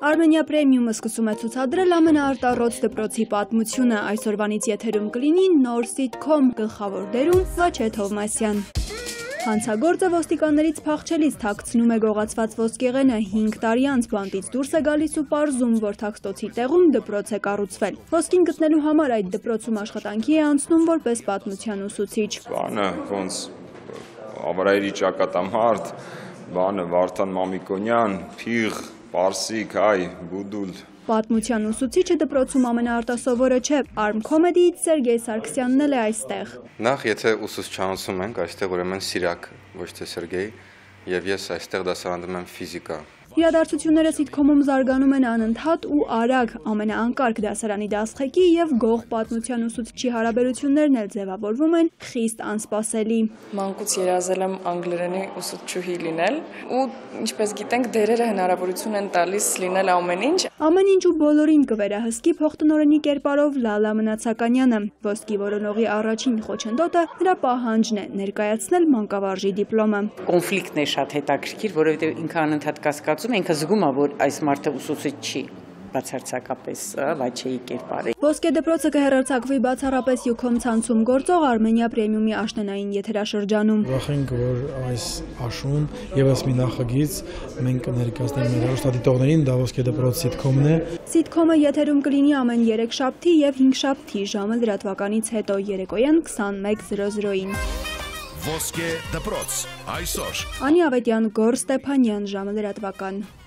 Armenia Premium-ը սկսում է ցուցադրել ամենաարտառոց դպրոցի պատմությունը, այսօրվանից եթերում կլինի նոր սիթքոմ, գլխավոր դերում Վաչե Թովմասյան։ Հանցագործը ոստիկաններից փախչելիս թաքցնում է գողացված ոսկեղենը, 5 տարի անց բանտից դուրս է գալիս ու պարզում, որ թաքստոցի տեղում դպրոց է կառուցվել։ Ոսկին գտնելու համար այդ դպրոցում աշխատանքի է անցնում որպես պատմության ուսուցիչ։ Բանը ոնց ավարայրի ճակատամարտ, բանը Վարդան Մամիկոնյան, Փիղ, Պարսիկ, հայ, Գուդուլ։ Պատմության ուսուցիչը դպրոցում ամենաարտասովորը չէ, Arm Comedy-ից Սերգեյ Սարգսյանն էլ է այստեղ։ Նախ եթե ուսուցչանոցում ենք, այստեղ ուրեմն Սիրակ, ոչ թե Սերգեյ, եւ ես այստեղ դասավանդում եմ ֆիզիկա։ Իրադարձությունները սիթքոմում զարգանում են անընդհատ ու արագ, ամենաանկարգ դասարանի դասղեկի եւ գող պատմության ուսուցչի հարաբերություններն էլ ձևավորվում են խիստ անսպասելի։ Մանկուց երազել եմ անգլերենի ուսուցչուհի լինել ու ինչպես գիտենք դերերը հնարավորություն են տալիս լինել ամեն ինչ։ Ամեն ինչ ու բոլորին կվերահսկի փոխտնօրենի կերպարով Լալա Մնացականյանը։ Ոսկի որոնողի առաջին խոչընդոտը նրա պահանջն է ներկայացնել մանկավարժի դիպլոմը։ Կոնֆլիկտն է շատ հետաքրքիր, որովհետև ինքը անընդհատ կասկածում, ինքը զգում է, որ այս մարդը ուսուցիչ չի, բացարձակապես Վաչեի կերպարը։ Ոսկե դպրոցը կհեռարձակվի բացառապես յուքոմ ցանցում գործող Armenia Premium-ի աշնանային եթերաշրջանում։ Ուրախ ենք, որ այս աշուն եւս մի նախագիծ մենք կներկայացնենք մեր հեռուստադիտողներին, դա Ոսկե դպրոց սիթքոմն է։ Սիթքոմը եթերում կլինի ամեն 3 շաբթի եւ 5 շաբթի ժամը լրատվականից հետո երեկոյան 21:00-ին։ Ոսկե դպրոց այսօր։ Անի Ավետյան, Գոր Ստեփանյան, ժամը լրատվական։